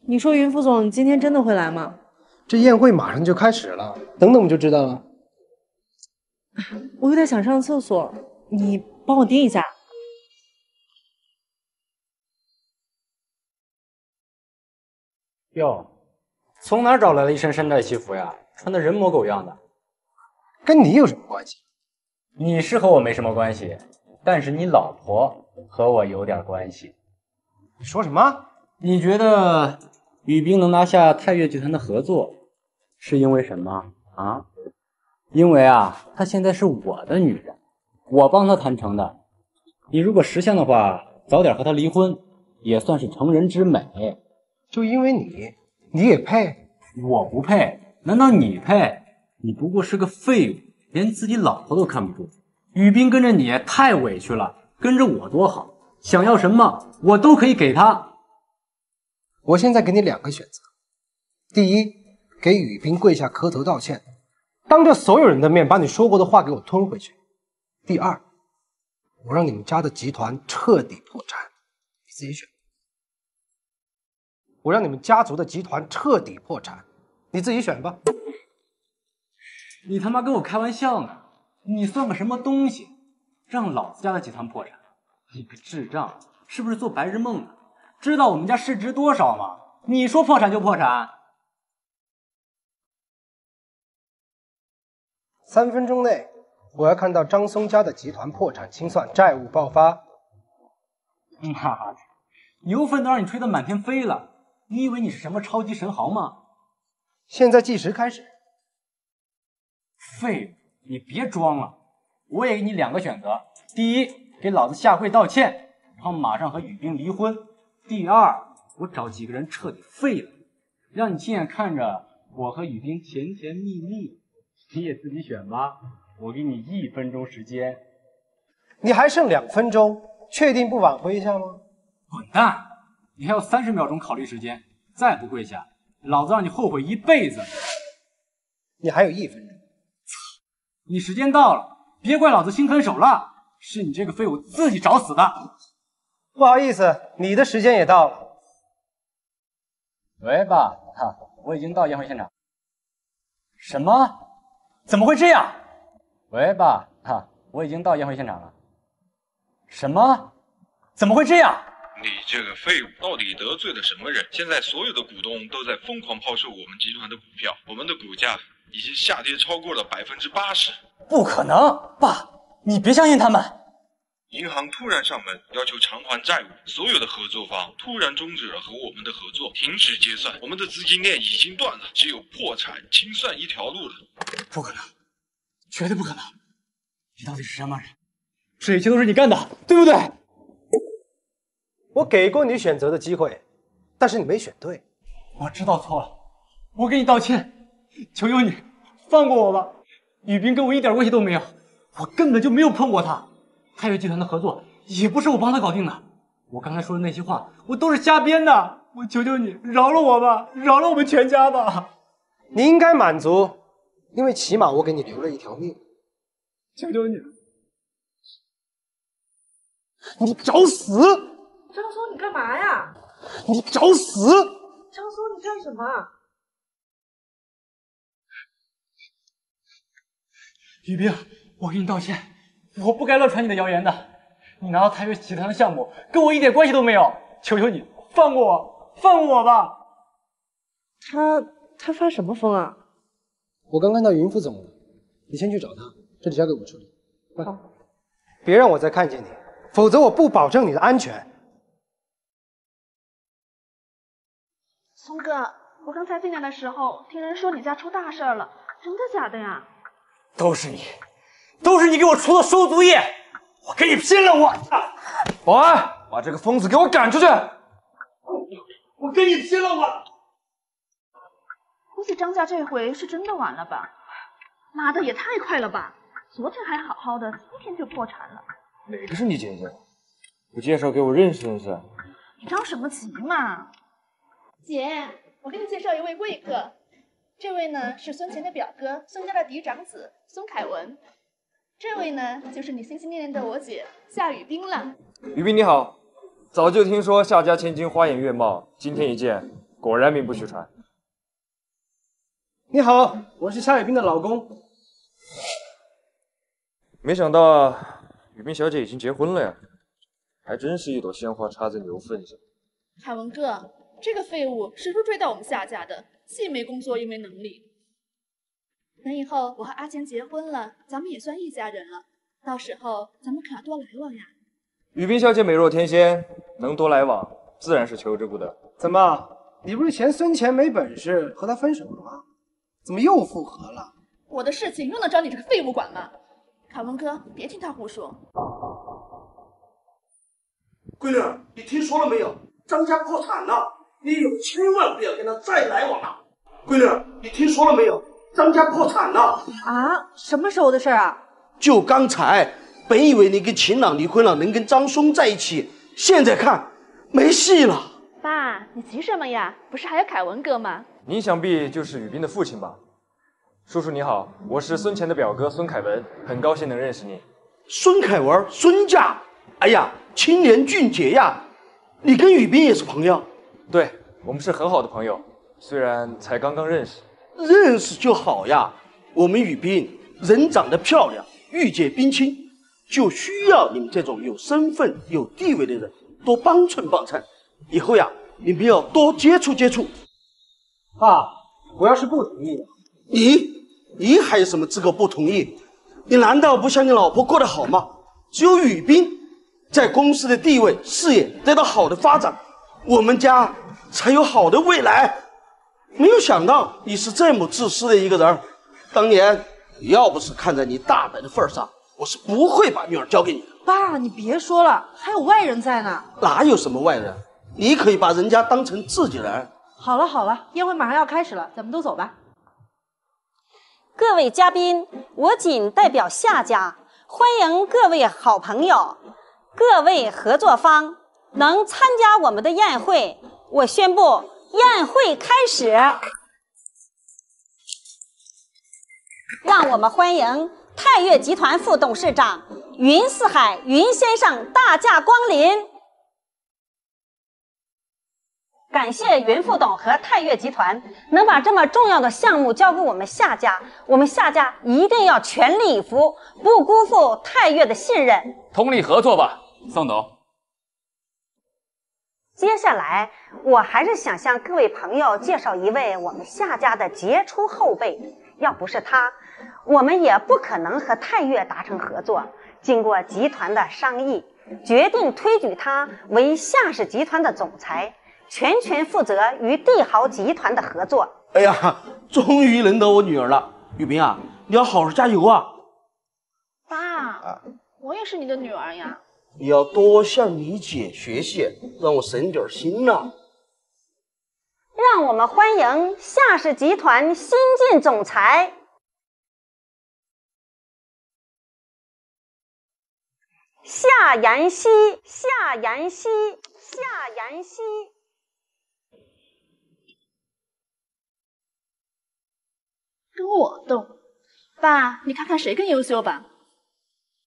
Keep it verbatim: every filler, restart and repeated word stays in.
你说云副总今天真的会来吗？ 这宴会马上就开始了，等等我们就知道了。 我有点想上厕所，你帮我盯一下。 哟，从哪儿找来了一身山寨西服呀？穿的人模狗样的。 跟你有什么关系？ 你是和我没什么关系，但是你老婆和我有点关系。 你说什么？ 你觉得宇彬能拿下泰岳集团的合作，是因为什么啊？因为啊，她现在是我的女人，我帮她谈成的。你如果识相的话，早点和她离婚，也算是成人之美。 就因为你，你也配？ 我不配？难道你配？你不过是个废物，连自己老婆都看不住。宇彬跟着你太委屈了，跟着我多好，想要什么我都可以给他。 我现在给你两个选择：第一，给宇彬跪下磕头道歉，当着所有人的面把你说过的话给我吞回去；第二，我让你们家的集团彻底破产，你自己选。我让你们家族的集团彻底破产，你自己选吧。 你他妈跟我开玩笑呢？你算个什么东西？让老子家的集团破产？你个智障，是不是做白日梦呢？知道我们家市值多少吗？你说破产就破产？ 三分钟内，我要看到张松家的集团破产清算，债务爆发。 妈的，牛粪都让你吹得满天飞了，你以为你是什么超级神豪吗？ 现在计时开始。 废物，你别装了！我也给你两个选择：第一，给老子下跪道歉，然后马上和宇彬离婚；第二，我找几个人彻底废了，让你亲眼看着我和宇彬甜甜蜜蜜。你也自己选吧，我给你一分钟时间。 你还剩两分钟，确定不挽回一下吗？ 滚蛋！你还有三十秒钟考虑时间，再不跪下，老子让你后悔一辈子。 你还有一分钟。 你时间到了，别怪老子心狠手辣，是你这个废物自己找死的。 不好意思，你的时间也到了。 喂，爸，哈，我已经到宴会现场。什么？怎么会这样？喂，爸，哈，我已经到宴会现场了。什么？怎么会这样？ 你这个废物，到底得罪了什么人？现在所有的股东都在疯狂抛售我们集团的股票，我们的股价已经下跌超过了百分之八十。 不可能，爸，你别相信他们。 银行突然上门要求偿还债务，所有的合作方突然终止了和我们的合作，停止结算，我们的资金链已经断了，只有破产清算一条路了。 不可能，绝对不可能！你到底是什么人？这一切都是你干的，对不对？ 我给过你选择的机会，但是你没选对。 我知道错了，我给你道歉，求求你放过我吧。宇彬跟我一点关系都没有，我根本就没有碰过他。泰岳集团的合作也不是我帮他搞定的，我刚才说的那些话，我都是瞎编的。我求求你，饶了我吧，饶了我们全家吧。 你应该满足，因为起码我给你留了一条命。 求求你， 你找死！ 张松，你干嘛呀？ 你找死！ 张松，你干什么？ 宇彬，我给你道歉，我不该乱传你的谣言的。你拿到泰岳集团的项目，跟我一点关系都没有。求求你，放过我，放过我吧。 他他发什么疯啊？ 我刚看到云副总了，你先去找他，这里交给我处理。快，别让我再看见你，否则我不保证你的安全。 松哥，我刚才进来的时候，听人说你家出大事了，真的假的呀？ 都是你，都是你给我出的馊主意！我跟你拼了！我， 保安，把这个疯子给我赶出去！ 我跟你拼了！我， 估计张家这回是真的完了吧？拉的也太快了吧！昨天还好好的，今天就破产了。 哪个是你姐姐？不介绍给我认识认识。 你着什么急嘛？ 姐，我给你介绍一位贵客，这位呢是孙乾的表哥，孙家的嫡长子孙凯文。这位呢就是你心心念念的我姐夏雨冰了。 于冰你好，早就听说夏家千金花颜月貌，今天一见， 果然名不虚传。 你好，我是夏雨冰的老公。 没想到雨冰小姐已经结婚了呀，还真是一朵鲜花插在牛粪上。 凯文哥，这个废物时时追到我们夏家的，既没工作又没能力。等以后我和阿钱结婚了，咱们也算一家人了，到时候咱们可要多来往呀。 雨冰小姐美若天仙，能多来往，自然是求之不得。 怎么，你不是嫌孙乾没本事和他分手了吗？怎么又复合了？ 我的事情用得着你这个废物管吗？凯文哥，别听他胡说。 闺女，你听说了没有？张家破产了，你以后千万不要跟他再来往了。闺女，你听说了没有？张家破产了啊！什么时候的事啊？ 就刚才，本以为你跟秦朗离婚了，能跟张松在一起，现在看没戏了。 爸，你急什么呀？不是还有凯文哥吗？ 您想必就是雨冰的父亲吧？叔叔你好，我是孙乾的表哥孙凯文，很高兴能认识你。 孙凯文，孙家，哎呀，青年俊杰呀！你跟雨冰也是朋友？ 对，我们是很好的朋友，虽然才刚刚认识。 认识就好呀。我们雨冰人长得漂亮，玉洁冰清，就需要你们这种有身份、有地位的人多帮衬帮衬。以后呀，你们要多接触接触。 爸，我要是不同意， 你你还有什么资格不同意？你难道不想你老婆过得好吗？只有雨冰在公司的地位、事业得到好的发展，我们家才有好的未来。没有想到你是这么自私的一个人。当年要不是看在你大伯的份上，我是不会把女儿交给你的。 爸，你别说了，还有外人在呢。 哪有什么外人？你可以把人家当成自己人。 好了好了，宴会马上要开始了，咱们都走吧。 各位嘉宾，我谨代表夏家欢迎各位好朋友、各位合作方能参加我们的宴会。我宣布宴会开始，让我们欢迎泰岳集团副董事长云四海云先生大驾光临。感谢云副董和泰岳集团能把这么重要的项目交给我们夏家，我们夏家一定要全力以赴，不辜负泰岳的信任。 通力合作吧，宋董。 接下来，我还是想向各位朋友介绍一位我们夏家的杰出后辈。要不是他，我们也不可能和泰岳达成合作。经过集团的商议，决定推举他为夏氏集团的总裁，全权负责与帝豪集团的合作。 哎呀，终于轮到我女儿了，雨冰啊，你要好好加油啊！ 爸，啊、我也是你的女儿呀。 你要多向你姐学习，让我省点心呐、啊。 让我们欢迎夏氏集团新晋总裁夏妍希。夏妍希，夏妍希。 跟我斗，爸，你看看谁更优秀吧。